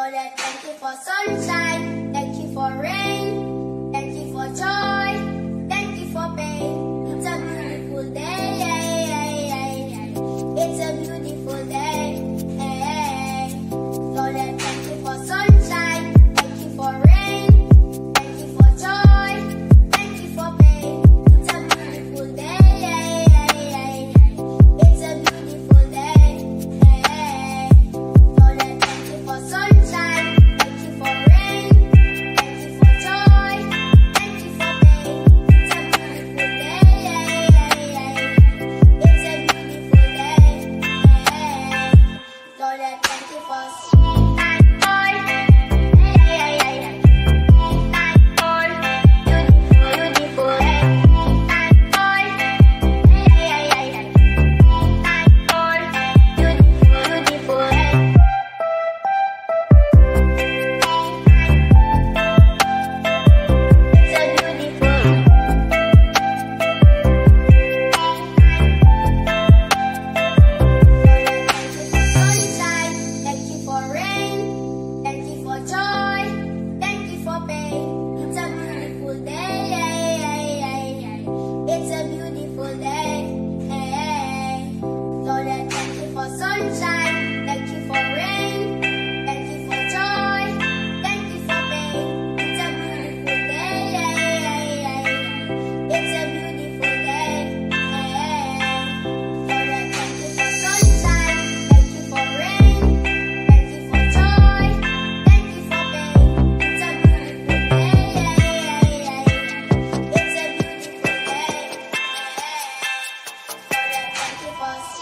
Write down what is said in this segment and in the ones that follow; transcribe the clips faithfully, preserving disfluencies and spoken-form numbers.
Lord, I thank you for sunshine, thank you for rain, thank you for joy, thank you for pain. It's a beautiful day, it's a beautiful day. Lord, I thank you for sunshine, thank you for rain, thank you for joy, thank you for pain. It's a beautiful day, it's a beautiful day. Lord, I thank you for sunshine, thank you for rain, thank you for joy, thank you for pain. It's a beautiful day, it's a beautiful day. Lord, I thank you for sunshine, thank you for rain, thank you for joy, thank you for pain. It's a beautiful day, it's a beautiful day. Lord, I thank you for sunshine, thank you for rain, thank you for joy, thank you for pain. It's a beautiful day, it's a beautiful day. Lord, I thank you for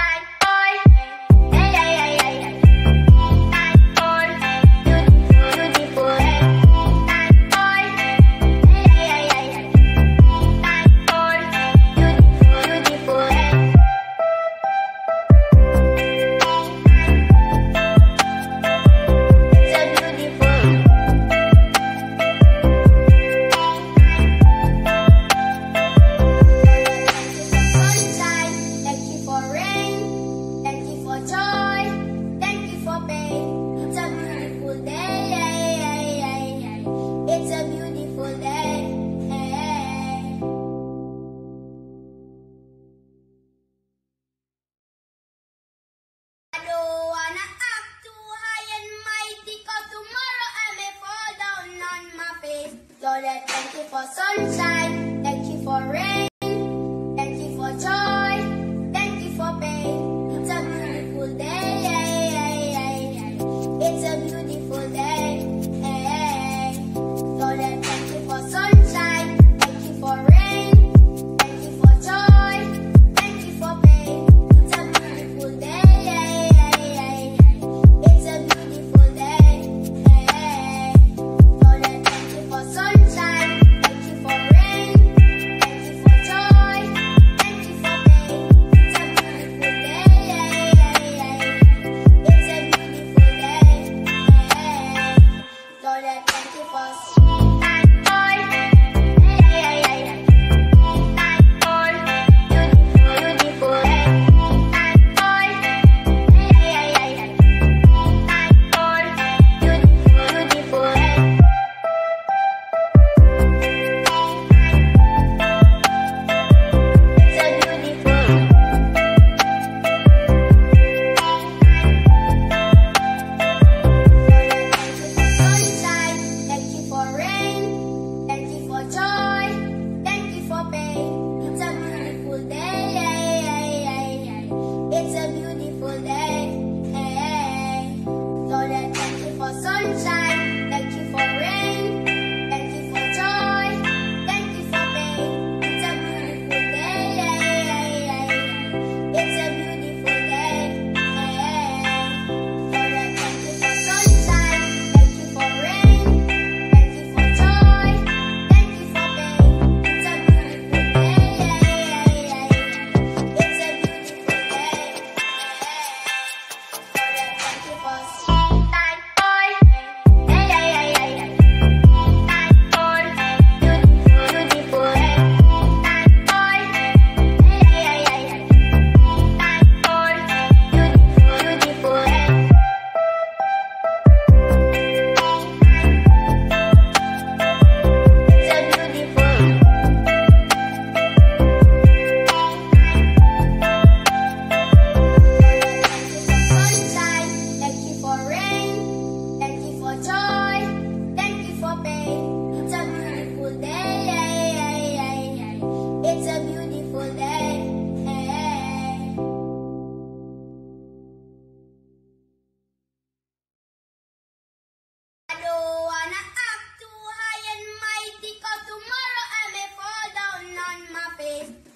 Lord, I thank you for sunshine, thank you for rain, thank you for joy, thank you for pain. It's a beautiful day, it's a beautiful day. Lord, I thank you for sunshine, thank you for rain, thank you for joy, thank you for pain. It's a beautiful day, it's a beautiful day. Lord, I thank you for sunshine, thank you for rain.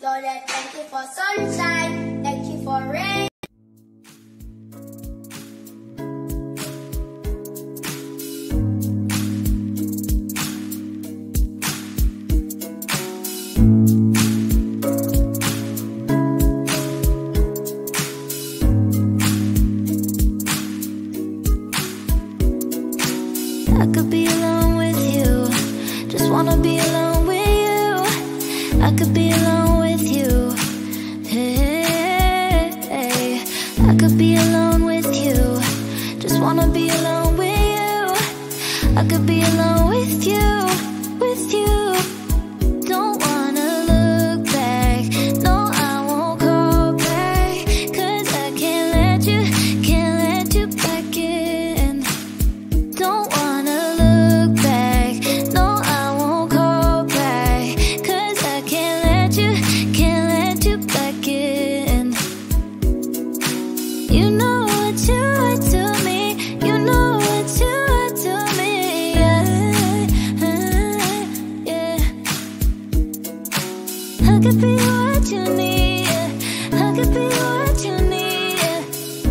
Lord, I thank you for sunshine, thank you for rain. I could be alone with you, just wanna be alone with you. I could be alone with you, hey, hey. I could be alone with you, just wanna be alone with you. I could be alone with you, with you. Don't wanna look back, no I won't call back, 'cause I can't let you, can't let you back in. Don't wanna look back, no I won't call back, 'cause I can't let you, can't let you back in. You know what you are to me, you know what you are to me, yeah, yeah. I could be what you need, yeah. I could be what you need, yeah.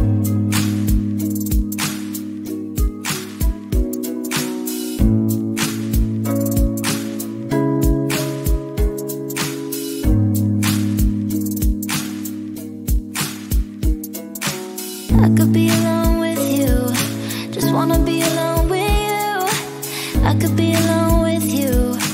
I could be alone with you, just wanna be alone with you. I could be alone with you,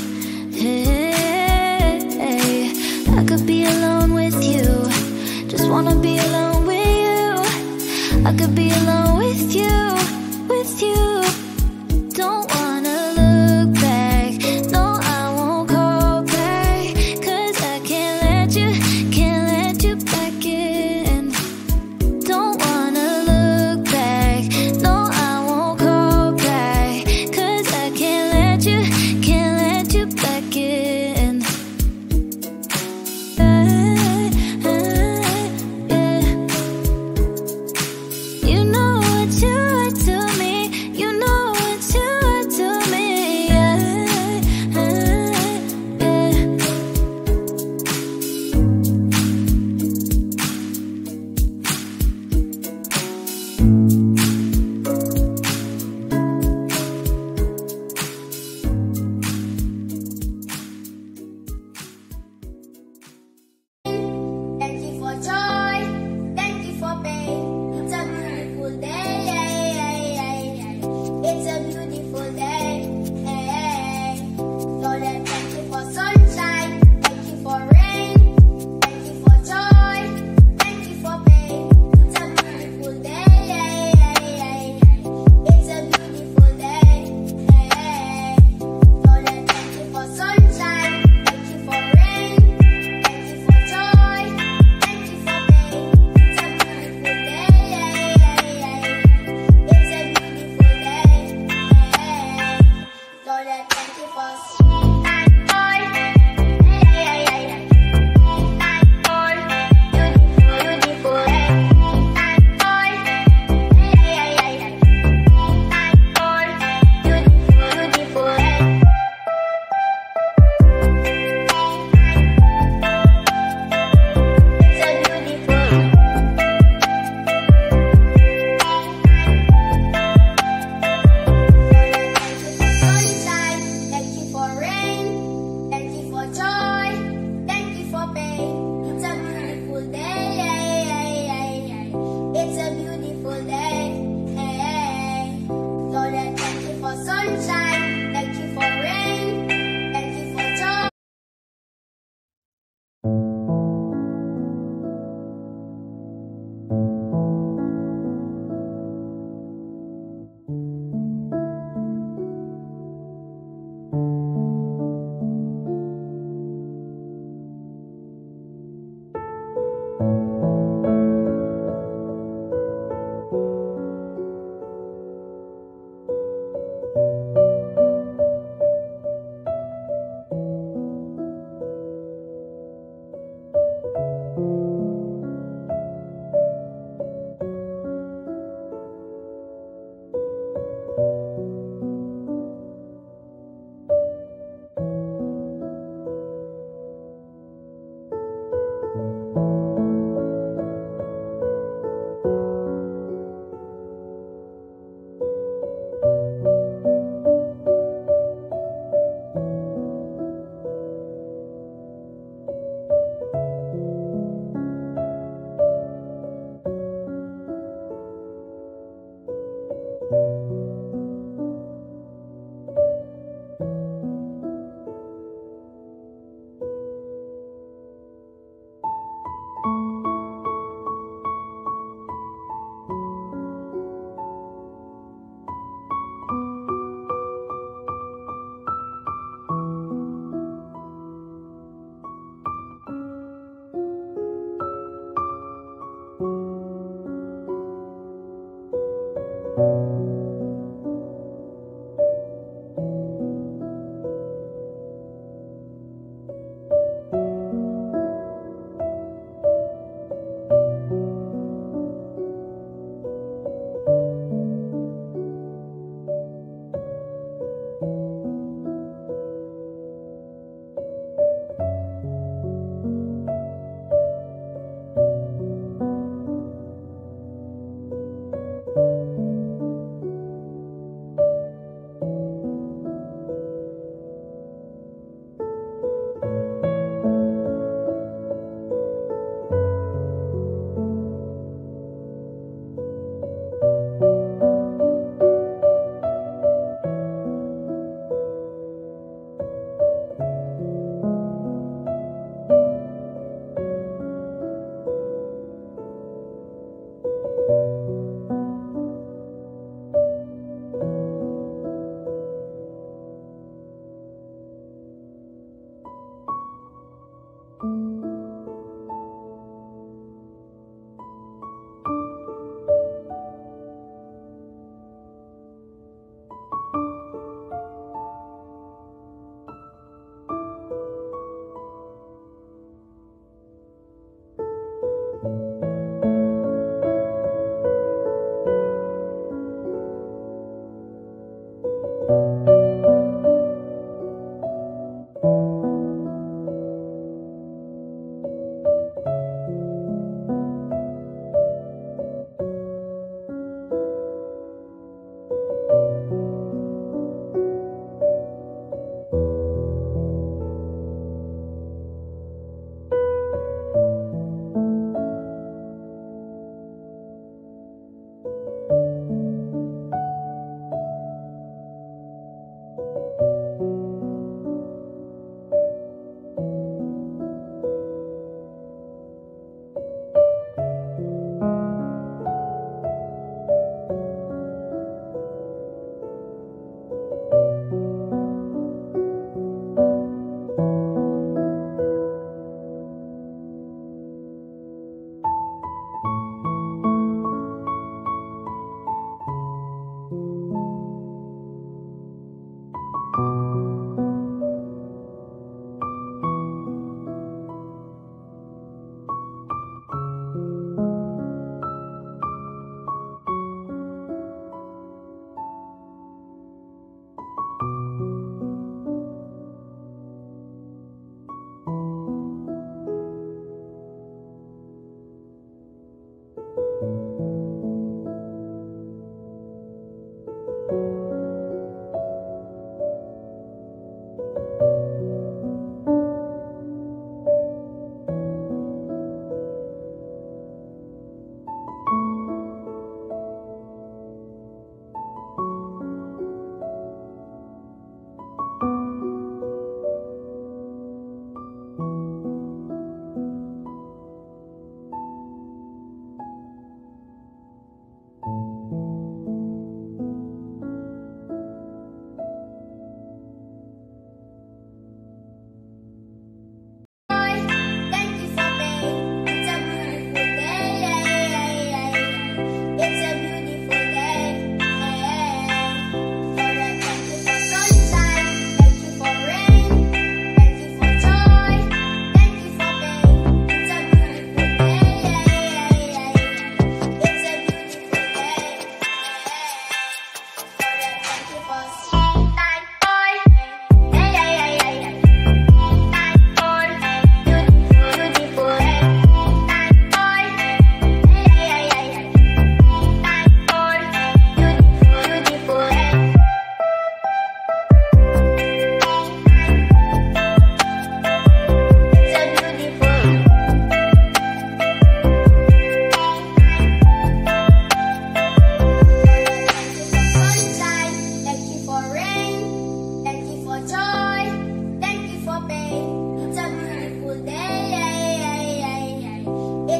hey, hey. I could be alone with you, just wanna be alone with you. I could be alone with you, with you. Don't wanna look back, no I won't call back, 'cause I can't let you, can't let you back in. Don't wanna look back, no I won't call back, 'cause I can't let you, can't let you back in. Yeah, yeah. You know what you are to me, you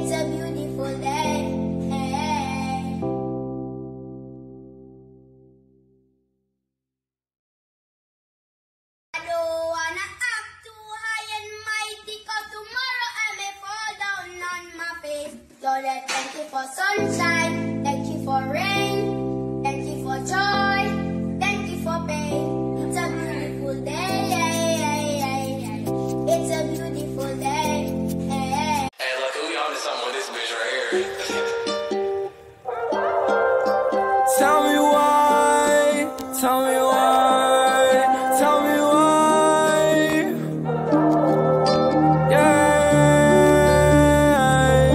It's a beautiful day. I don't wanna act too high and mighty, 'cause tomorrow I may fall down on my face. Lord, I thank you for sunshine, thank you for rain, thank you for joy, thank you for pain. It's a beautiful day. It's a beautiful day. Hey, look, we on to something with this bitch right here. Tell me why, tell me why, tell me why, yeah.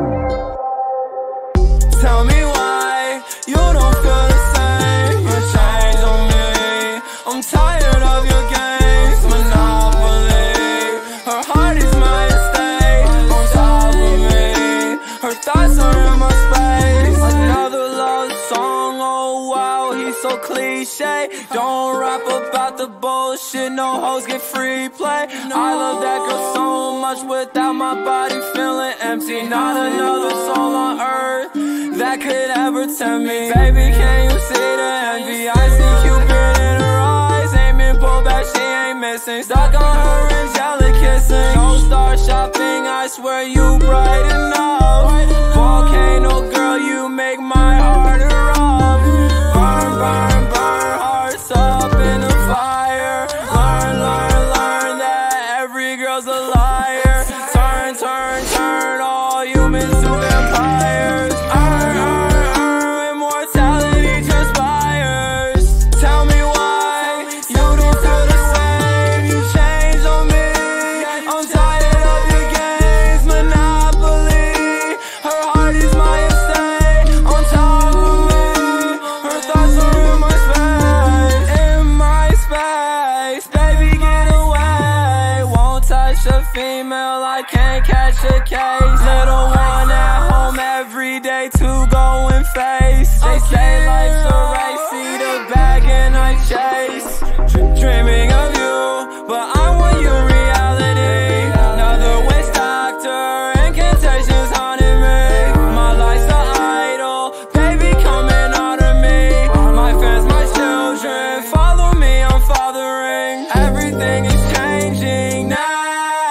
Tell me why you don't feel the same. You change on me. I'm tired of your games, Monopoly. Her heart is my estate, on top of me. Her thoughts are in my space. Another love song, oh wow, he's so cliche. Don't rap about the bullshit, no hoes get free play. I love that girl so much, without my body feeling empty. Not another soul on earth that could ever tempt me. Baby, can you see the envy? I see Cupid in her eyes, ain't been pulled back, she ain't missing. Stuck on her angelic kissing. No star shopping, I swear you brighten up. Volcano girl, you make my heart erupt. Burn, burn, burn, hearts up in the fire. Learn, learn, learn that every girl's a liar. Turn, turn, turn all humans to vampires. Earn, earn, earn, immortality transpires. Tell me why you don't feel the same. You change on me. I'm tired of your games, Monopoly. Her heart is my estate, on top of me. Her thoughts are in my space, in my space. Baby, get away. Won't touch a female, I can't catch a case. Little one at home every day to go and face. They say life's a race, see the bag and I chase. Dreaming of you, but I want your reality. Another waste doctor, incantations haunting me. My life's an idol, baby coming out of me. My fans, my children, follow me, I'm fathering. Everything is changing now.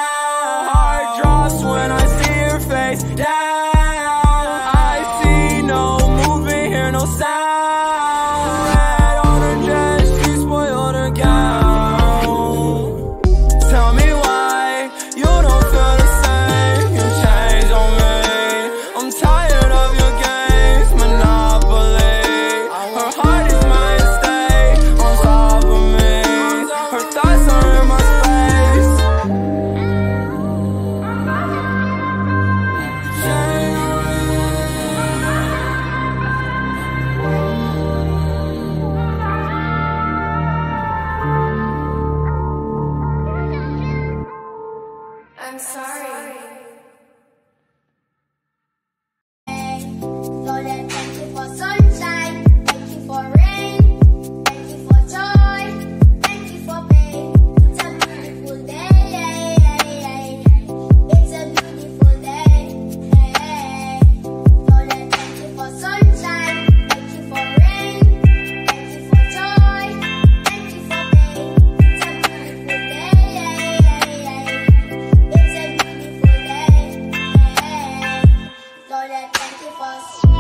Heart drops when I see your face down. I see no movement, hear no sound. Red on her dress, she spoiled her gown. Tell me why you don't feel the same. You change on me. I'm tired of your games, Monopoly. Her heart is my estate, on top of me. Her thoughts are in my space. Change on me. I'm sorry. Lord, I thank you for sunshine, thank you for rain, thank you for joy, thank you for pain. It's a beautiful day. It's a beautiful day. Lord, I thank you for sunshine, thank you for rain, thank you for joy, thank you for pain. It's a beautiful day. It's a beautiful day. Lord, I thank you for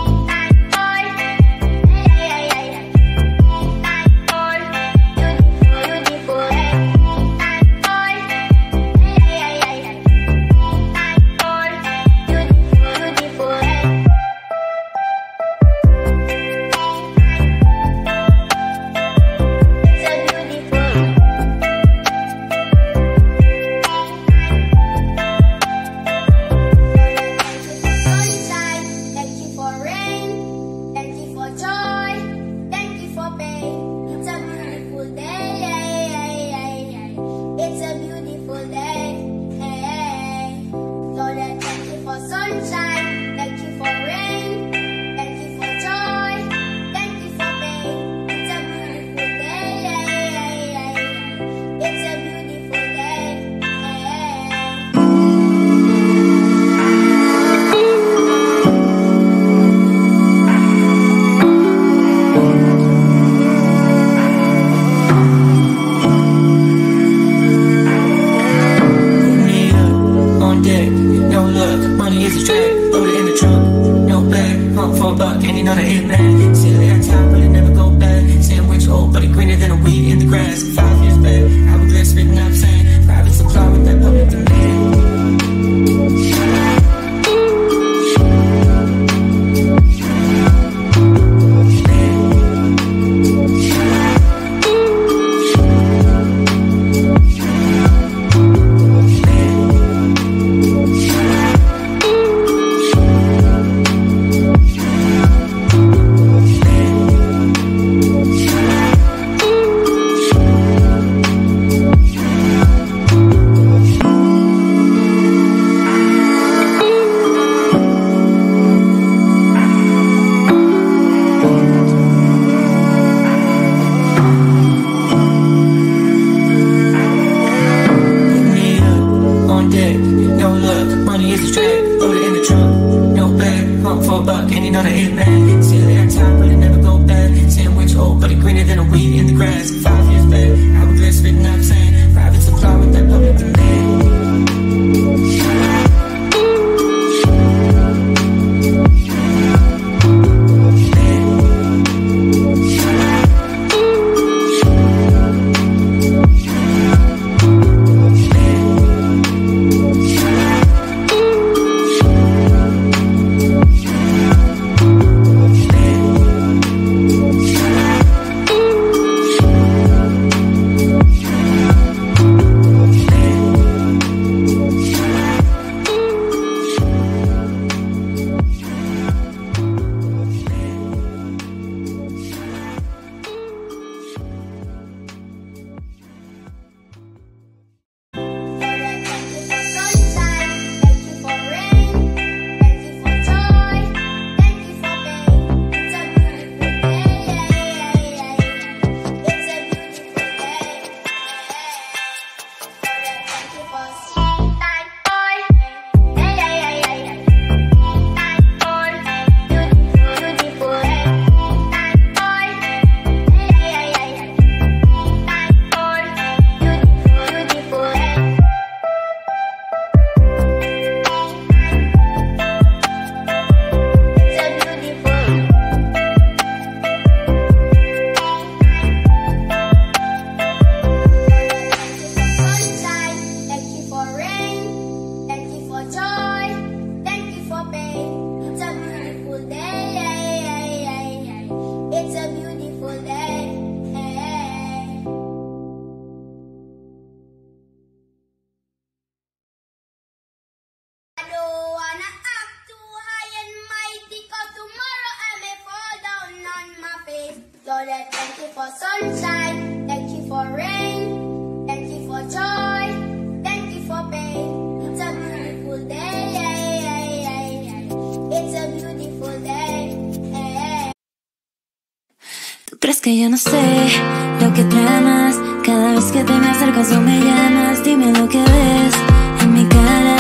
sunshine, thank you for rain, thank you for joy, thank you for pain. It's a beautiful day. It's a beautiful day. money is a drag. Roll it in the trunk, no bag. Hunt for a buck, and you know the hit man. See it every time, but it never go back. Sandwich old, but it greener than a weed in the grass. Five years back, hourglass spitting up sand. Private supply with that public demand. Thank you for sunshine, thank you for rain, thank you for joy, thank you for pain. It's a beautiful day, it's a beautiful day. ¿Tú crees que yo no sé lo que tramas? Cada vez que te me acercas o me llamas, dime lo que ves en mi cara.